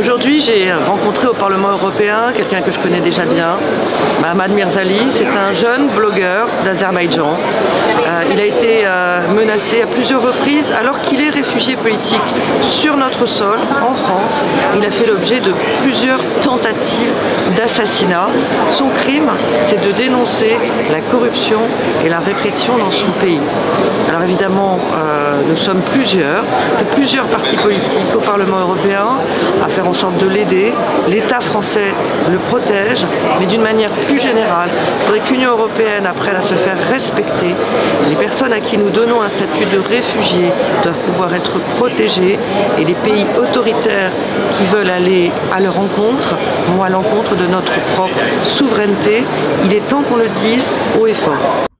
Aujourd'hui, j'ai rencontré au Parlement européen quelqu'un que je connais déjà bien, Mohammad Mirzali. C'est un jeune blogueur d'Azerbaïdjan. Il a été menacé à plusieurs reprises alors qu'il est réfugié politique sur notre sol, en France. Il a fait l'objet de plusieurs tentatives d'assassinat. Son crime, c'est de dénoncer la corruption et la répression dans son pays. Alors évidemment, nous sommes plusieurs partis politiques au Parlement européen à faire en sorte de l'aider. L'État français le protège, mais d'une manière plus générale, il faudrait que l'Union européenne apprenne à se faire respecter. Les personnes à qui nous donnons un statut de réfugié doivent pouvoir être protégées et les pays autoritaires qui veulent aller à leur rencontre vont à l'encontre de notre propre souveraineté. Il est temps qu'on le dise haut et fort.